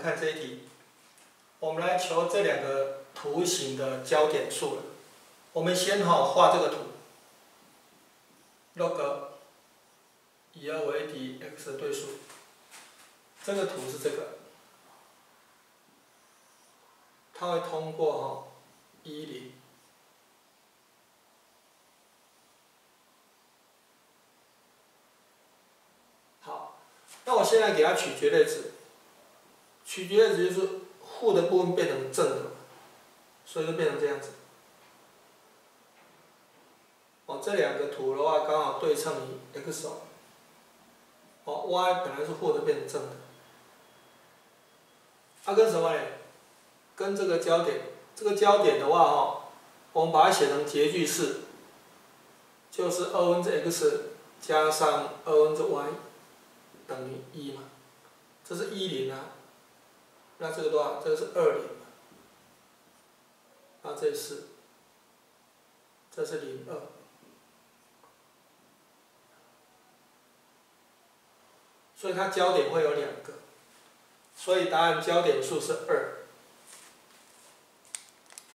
看这一题，我们来求这两个图形的交点数了。我们先画这个图 ，log 以2为底 x 的对数，这个图是这个，它会通过10。好，那我现在给它取绝对值，取绝对值就是负的部分变成正的，所以就变成这样子。这两个图的话刚好对称于 x y 本来是负的变成正的，跟什么呢？跟这个交点，这个交点的话我们把它写成截距式，就是2x 加上2y 等于1嘛，这是10啊，那这个多少？这个是20嘛，那这是这是02。所以它交点会有2个，所以答案交点数是2。